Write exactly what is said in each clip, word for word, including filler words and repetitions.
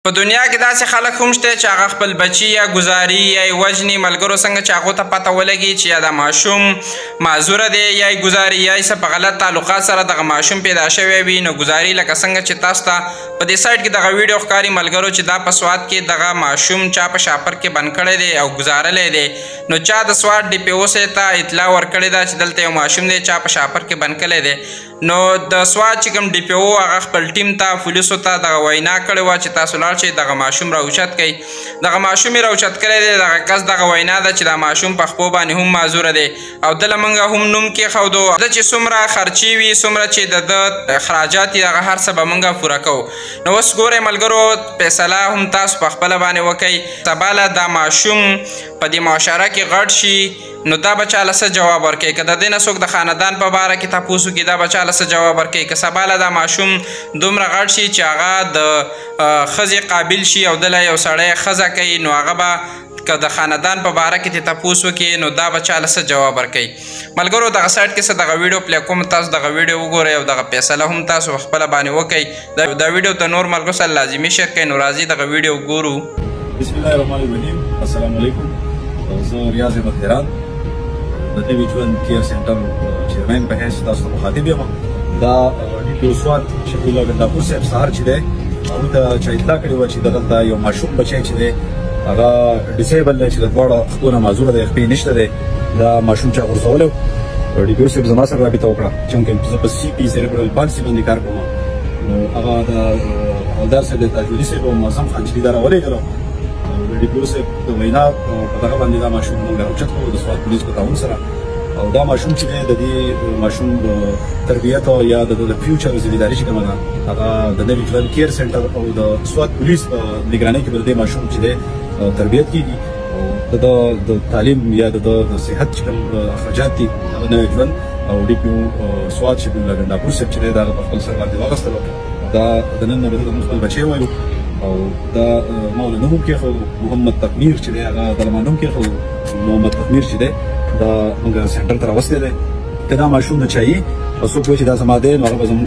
په دنیا کې داسې خلک هم شته چې هغه خپل بچي یا ګزاري یا یې وژني ملګرو څنګه چې هغو ته پته ولګي چې یا دا ماشوم معذوره دی یا یې ګزاري یا یې څه په غلط تعلقات سره دغه ماشوم پیدا شوی وي نو ګزاري لکه څنګه چې تاسو ته په دې سایټ کې دغه ویډیو ښکاري ملګرو چې دا په سوات کې دغه ماشوم چا په شاپر کې بند کړی دی او ګزارلی دی نو چا د سوات ډي پي او صاحب ته اطلاع ورکړې ده چې دلته یو ماشوم دی چا په شاپر کې بند کړی دی نو د سوات چې کوم ډي پي او هغه خپل ټیم ته پولیسو ته دغه وینا کړې وه چې تاسو لاړ شئ دغه ماشوم راوچت کوئ دغه ماشوم یې راوچت کړی دی دغه کس دغه وینا ده چې دا ماشوم په خپو باندې هم معذوره دی او دله موږ هم نوم کېښودو ده چې څومره خرچې وي څومره چې د ده اخراجات یې دغه هر څه به موږ پوره کوو نو اوس ګورئ ملګرو فیصله هم تاسو په خپله باندې وکئ سبا له دا ماشوم په دې معاشره کې غټ شي نو دا به چاله څه جواب ورکوي که د دې نه څوک د خاندان په باره کې تپوس وکړي دا به چاله څه جواب ورکوي که سبا له دا ماشوم دومره غټ شي چې هغه د ښځې قابل شي او دله یو سړی ښځه کوي نو هغه به که د خاندان په باره کې ترې تپوس وکړي نو دا به چاله څه جواب ورکوي ملګرو دغه سایټ کې څه دغه ویډیو پلی کوم تاسو دغه ویډیو وګورئ او دغه فیصله هم تاسو په خپله باندې وکئ دا ویډیو ته نور ملګرو سره لازمي شیر کړئ نو راځئ دغه ویډیو ګورو بسم الله الرحمن الرحیم السلام علیکم زه ریاض احمد خیرات د نوي ژوند کیر سنټر چیرمین په حیث تاسو ته مخاطب یم دا ډي پي او سوات شفیع الله ګنداپور صاحب سهار چې دی هغوی ته چا اطلاع کړې وه چې دغلته یو ماشوم بچی چې دی هغه ډسیبل دی چې د دواړه خپو نه معذوره دی خپې نشته دی دا ماشوم چا غورځولی و ډي پي او صاحب زما سره رابطه وکړه چونکې زه په سی پي سیریبرل پالسي باندې کار کوم نو هغه د حوالدار صاحب د تاجودي صاحب او معظم خان چې دا راولېږلو ډي پي او صاحب د وینا په دغه باندې دا ماشوم موږ راوچت کړو د سوات پولیس په تعاون سره او دا ماشوم چې دی د دې ماشوم د تربیت او یا د فیوچر ذمہداري چې کومه ده هغه د نوي ژوند کیر سنټر او د سوات پولیس په نگرانۍ کې به د دې ماشوم چې دی تربیت کېږي او د تعلیم یا د صحت چې کوم اخراجات دي هغه نوي ژوند او ډي پي او سوات شفیع الله ګنداپور صاحب چې دی دا په خپل سر باندې واخیستلو دا د نن نه به د خپل بچی وایو او دا ما له نوم کېښود محمد تقمیر چې دی هغه د ما نوم کېښود محمد تقمیر چې دی دا موږ سنټر ته راوستی دی که دا ماشوم د چا یي او څوک وایي چې دا زما دی نو هغه به زموږ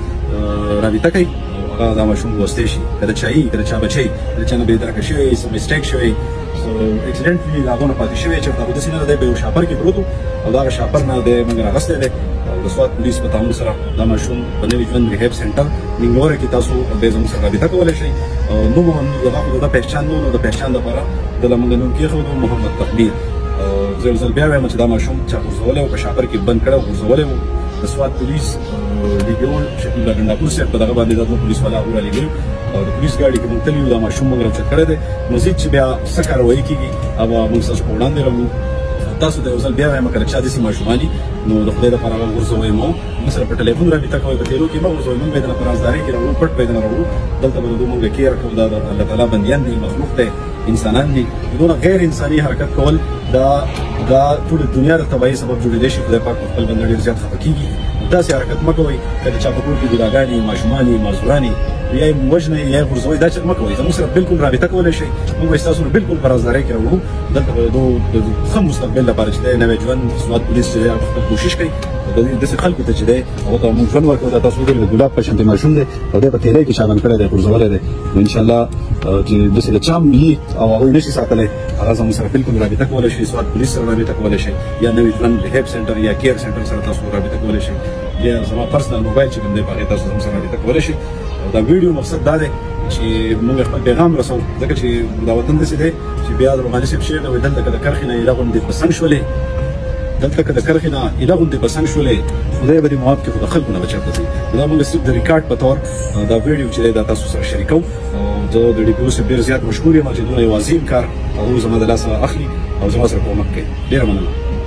سره رابطه کوي او هغه دا ماشوم لوستی شي که د چا یي که د چا بچی د چا نه بېدرکه شوی څه مسټیک شوی اکسیډنټلی د هغو نه پاتې شوی چېرته خو داسې نه ده دی په یو شاپر کې پروت او د هغه شاپر نه دی موږ راغستی دی او د سوات پولیس په تعاون سره دا ماشوم په نوي ژوند ریهیب سنټر ننګوره کې تاسو بیا زموږ سره رابطه کولی شئ نوم هم د هغه د پهچان نو د پهچان دپاره دله موږ نوم کېښودو محمد تقدیر زه یو ځل بیا وایم چې دا ماشوم چا غورځولی و په شاپر کې بند کړی و غورځولی و د سوات پولیس ډي پي او شفیع الله ګنداپور صاحب په دغه باندې دا دوه پولیس والا هغوی رالېږلي او د پولیس ګاډي کې موږ تللي یو دا ماشوم موږ راوچت کړی دی مزید چې بیا څه کاروایي کېږي هغه موږ ستاسو په وړاندې راوړو تاسو ته یو ځل بیا وایم که چا داسې ماشومان دي نو د خدای دپاره هغه غورځوئ مو موږ سره په ټلیفون رابطه کوئ په تیلو کې مه غورځوئ موږ به یې دله په رازدارۍ کې راوړو پټ به یې دله راوړو دلته به د دوی موږ کیر کوو دا د الله تعالی بندیان دي مخلوق دی انسانان دي دونه غیر انساني حرکت کول دا دا ټوله دنیا د تباهۍ سبب جوړېدی شي خدای پاک په خپل بنده ډېر زیات خفه کېږي داسې حرکت مه کوئ که د چا په کور کې ګناهګانې ماشومان معذوران یا یې وژنئ یا یې غورځوئ دا چل مه کوئ زموږ سره بالکل رابطه کولی شئ موږ به ستاسو بالکل په رازدارۍ کې راوړو دلته به د ښه مستقبل لپاره چې دی نوی ژوند سوات پولیس چې دی هغه خپل کوشش کوي د داسې خلکو ته چې دی هغو ته موږ ژوند ورکوو دا تاسو وګورئ د ګلاب په شانتې ماشوم دی او دی په تیلۍ کې چالان کړی دی غورځولی دی نو انشاءالله چې داسې د چا هم لید او هغوی نشي ساتلی هغه زموږ سره بالکل رابطه کولی شئ سوات پولیس سره رابطه کولی شئ یا نوي ژوند ریهیب سنټر یا کیر سنټر سره تاسو رابطه کولی شئ یا زما پرسنل موبایل چې کوم دی په هغې تاسو زموږ سره رابطه کولی شئ دا ویډیو مقصد دا دی چې موږ خپل پیغام رسوو ځکه چې دا وطن داسې دی چې بیا د روحاني صاحب شعر دی دلته که د کرښې نه ایله غوندې په څنګ شولې دلته که د کرښې نه ایله غوندې په څنګ شولې خدای به دې معاف کړي خو د خلکو نه به چېرته ځي دا موږ صرف د ریکارډ په طور دا ویډیو چې دی دا تاسو سره شریکوو او زه د ډي پي او صاحب ډېر زیات مشکور یم چې دونه یو عظیم کار هغوی زما د لاسه اخلي او زما سره کومک کوي ډېره مننه